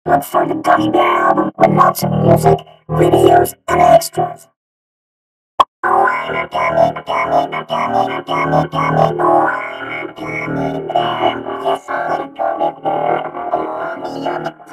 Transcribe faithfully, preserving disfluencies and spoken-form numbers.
Look for the Gummy Bear album with lots of music, videos, and extras. Oh, I'm a gummy, gummy, gummy, gummy, gummy, oh, I'm a gummy bear. Yes, I'm a gummy bear. Oh, I'm a